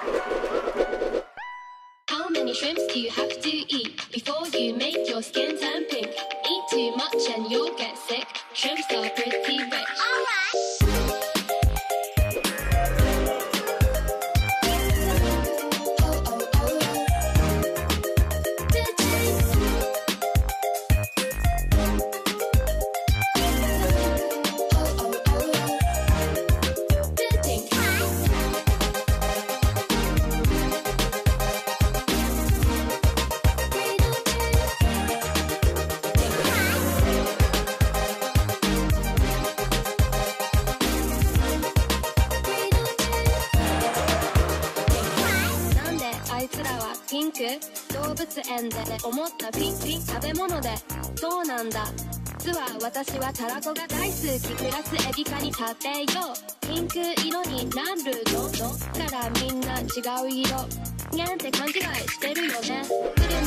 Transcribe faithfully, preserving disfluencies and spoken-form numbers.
How many shrimps do you have to eat before you make your skin turn pink? Eat too much and you'll get sick. Shrimps are pretty rich. Alright.動物園で思ったピンピン食べ物でそうなんだ実は私はタラコが大好きプラスエビカニ食べようピンク色になるのどっからみんな違う色にゃんって勘違いしてるよね